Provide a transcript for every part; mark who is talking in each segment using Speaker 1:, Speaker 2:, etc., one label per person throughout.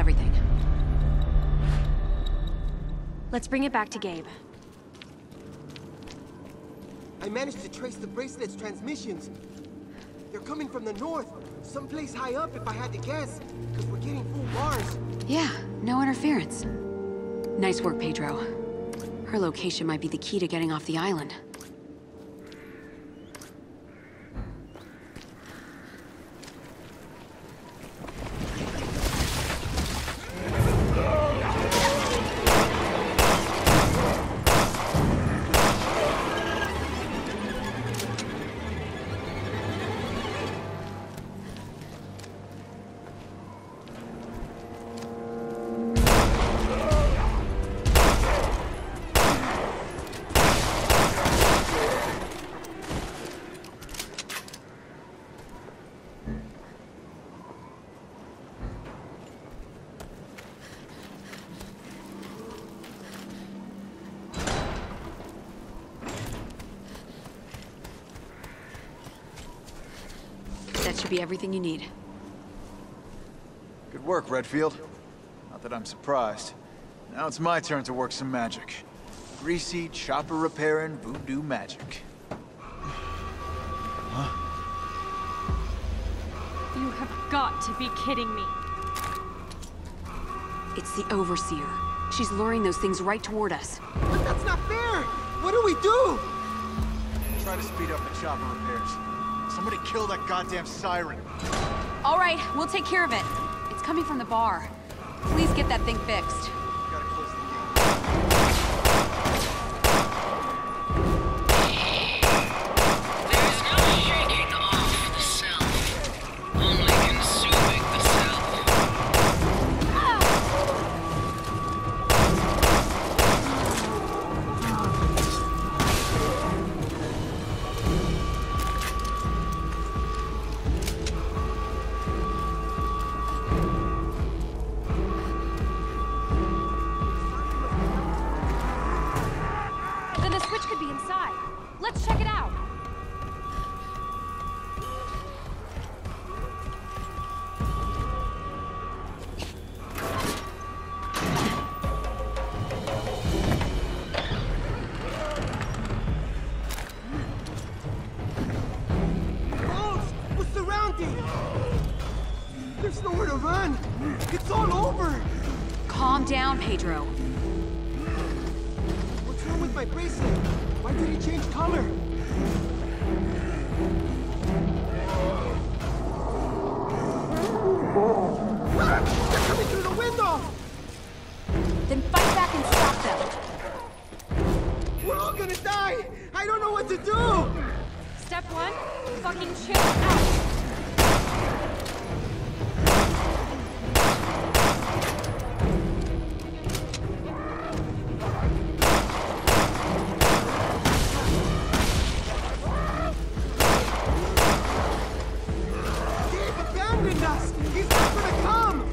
Speaker 1: everything. Let's bring it back to Gabe.
Speaker 2: I managed to trace the bracelet's transmissions. They're coming from the north, someplace high up if I had to guess, because we're getting full bars.
Speaker 1: Yeah, no interference. Nice work, Pedro. Her location might be the key to getting off the island. That should be everything you need.
Speaker 3: Good work, Redfield. Not that I'm surprised. Now it's my turn to work some magic. Greasy, chopper repairing, voodoo magic. Huh?
Speaker 4: You have got to be kidding me.
Speaker 1: It's the Overseer. She's luring those things right toward us.
Speaker 2: But that's not fair! What do we do?
Speaker 3: Try to speed up the chopper repairs. Somebody kill that goddamn siren.
Speaker 1: All right, we'll take care of it. It's coming from the bar. Please get that thing fixed.
Speaker 3: Gotta close the gate.
Speaker 5: There is no shaking off the self, only consuming the self.
Speaker 4: Then the switch could be inside. Let's check it out.
Speaker 2: Wolves! We're surrounded! There's nowhere to run! It's all over!
Speaker 1: Calm down, Pedro.
Speaker 2: What's wrong with my bracelet? Why did it change color? Ah! They're coming through the window!
Speaker 1: Then fight back and stop them.
Speaker 2: We're all gonna die! I don't know what to do!
Speaker 4: Step one, fucking chill out.
Speaker 2: Dave abandoned us! He's not gonna come!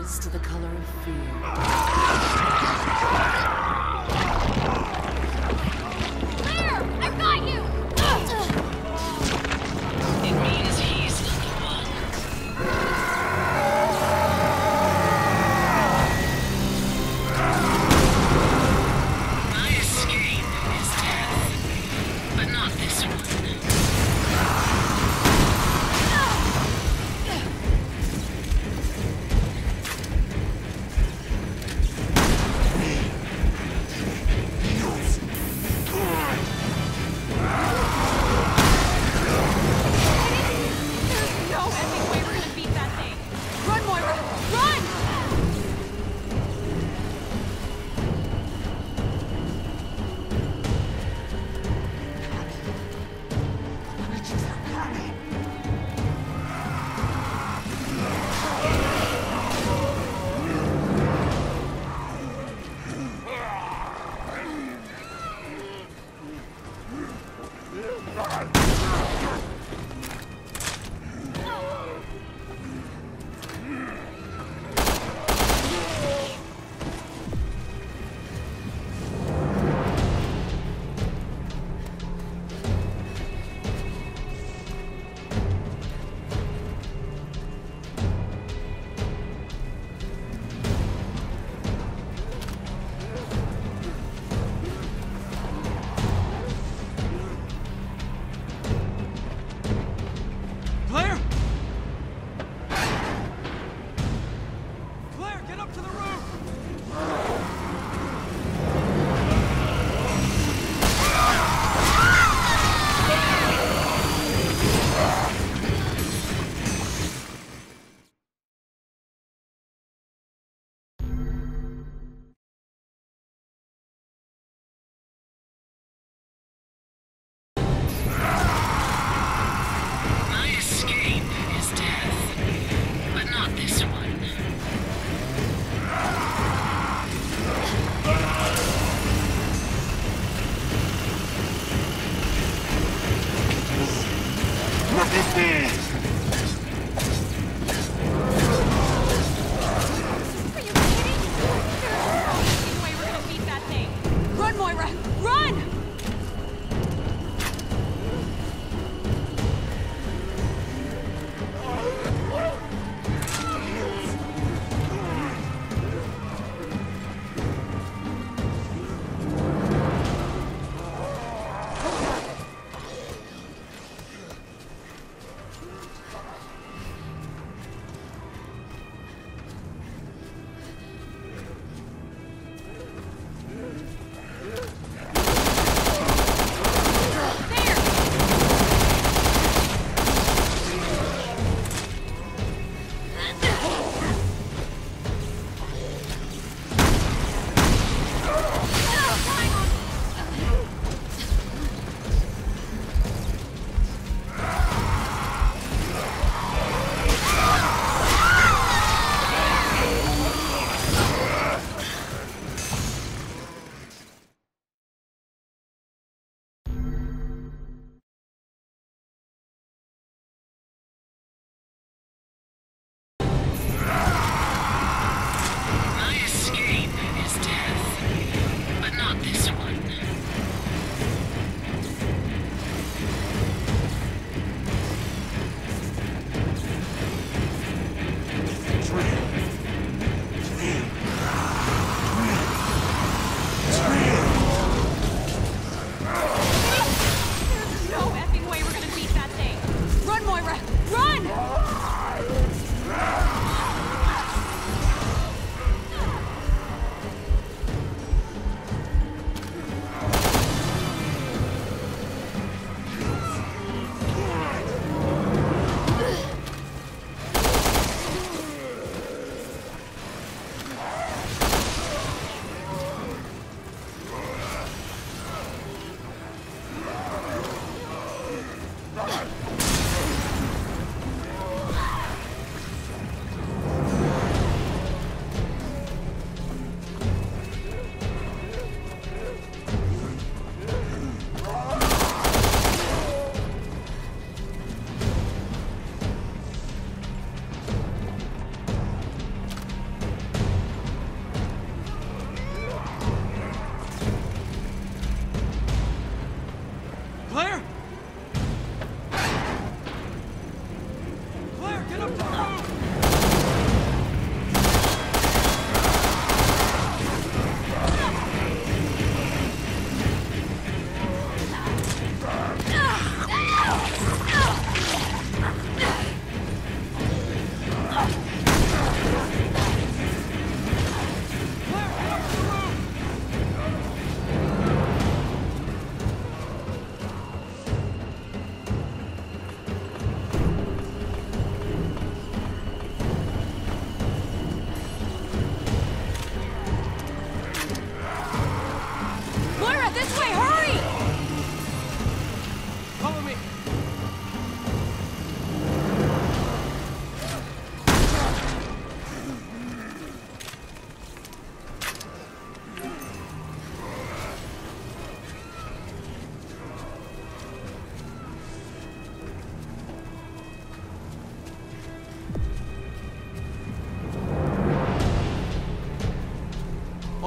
Speaker 6: blushes to the color of fear.
Speaker 4: Claire! I've got you!
Speaker 5: It means he's not the one. My escape is death, but not this one.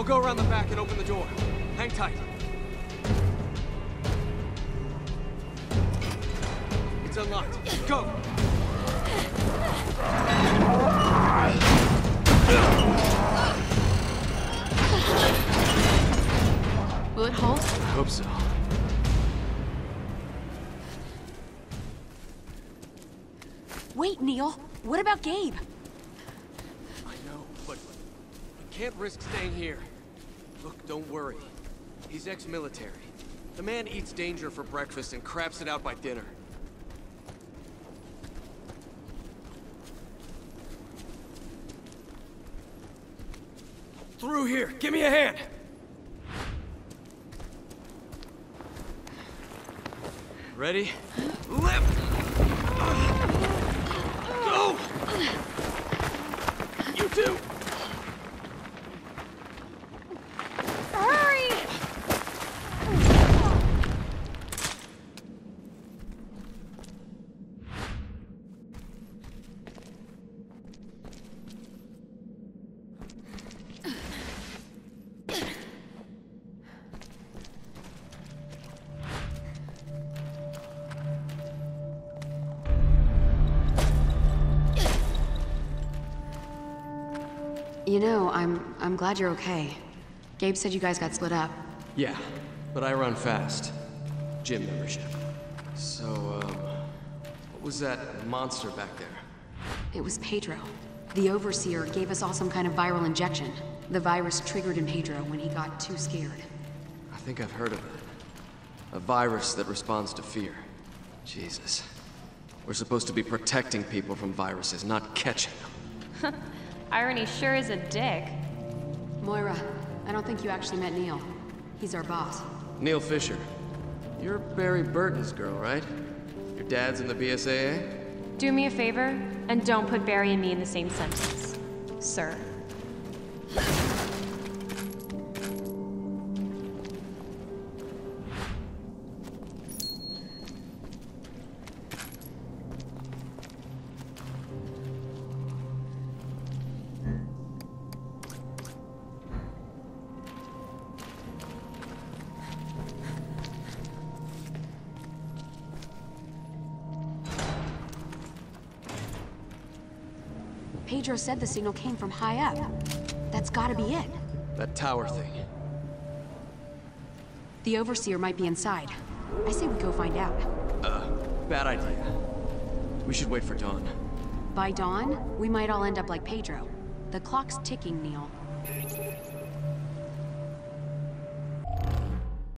Speaker 2: go around the back and open the door. Hang tight. It's unlocked. Go!
Speaker 1: Will it hold?
Speaker 2: I hope so.
Speaker 1: Wait, Neil. What about Gabe?
Speaker 2: I know, but we can't risk staying here. Look, don't worry. He's ex-military. The man eats danger for breakfast and craps it out by dinner. Through here! Give me a hand! Ready? Lift! Go! You too!
Speaker 4: Hurry!
Speaker 1: You know, I'm glad you're okay. Gabe said you guys got split up.
Speaker 2: Yeah, but I run fast. Gym membership. So, what was that monster back there?
Speaker 1: It was Pedro. The Overseer gave us all some kind of viral injection. The virus triggered in Pedro when he got too scared.
Speaker 2: I think I've heard of it. A virus that responds to fear. Jesus. We're supposed to be protecting people from viruses, not catching them.
Speaker 4: Irony sure is a dick.
Speaker 1: Moira, I don't think you actually met Neil. He's our boss.
Speaker 2: Neil Fisher. You're Barry Burton's girl, right? Your dad's in the BSAA?
Speaker 4: Do me a favor, and don't put Barry and me in the same sentence, sir.
Speaker 1: Pedro said the signal came from high up. That's gotta be it.
Speaker 2: That tower thing.
Speaker 1: The Overseer might be inside. I say we go find out.
Speaker 2: Bad idea. We should wait for dawn.
Speaker 1: By dawn, we might all end up like Pedro. The clock's ticking, Neil.